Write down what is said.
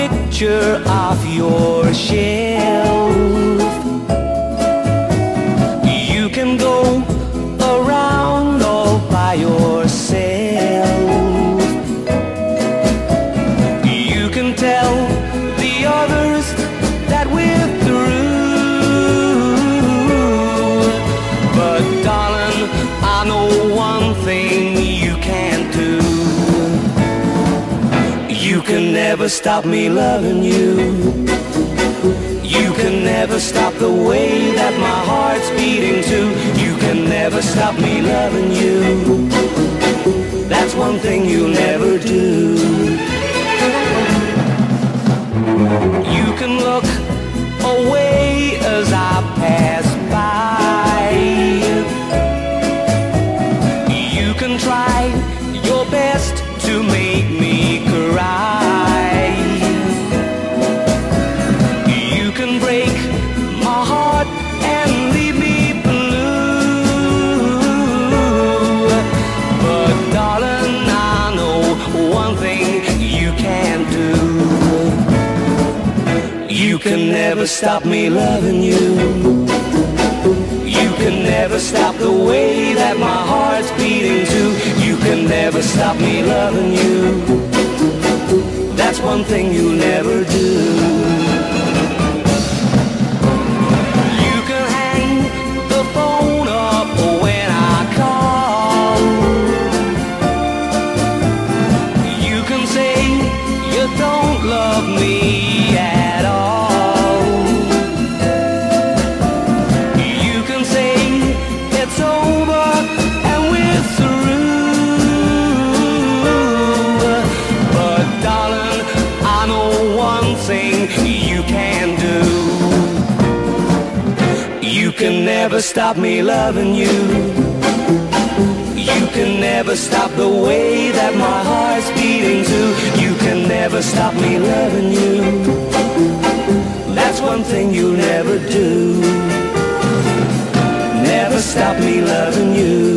picture off your shelf. You can go around all by yourself. You can tell the others that we're through. But darling, I know one thing you can't do. You can never stop me loving you. You can never stop the way that my heart's beating too. You can never stop me loving you. That's one thing you'll never do. You can look away as I pass by. You can try your best to make me cry. You can break my heart and leave me blue. But darling, I know one thing you can't do. You can never stop me loving you. You can never stop the way that my heart's beating too. You can never stop me loving you. That's one thing you'll never do. You can hang the phone up when I call. You can say you don't love me at all. You can say it's over and we're through. But darling, I know one thing you can do. You can never stop me loving you. You can never stop the way that my heart's beating too. You can never stop me loving you. That's one thing you'll never do. Never stop me loving you.